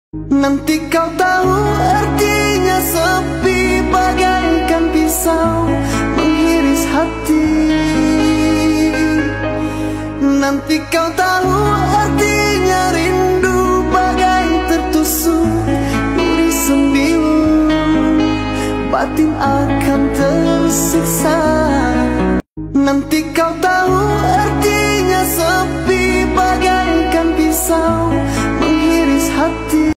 Nanti kau tahu artinya sepi, bagaikan pisau menghiris hati. Nanti kau tahu artinya rindu, bagai tertusuk duri sembilu, batin akan tersiksa. Nanti kau tahu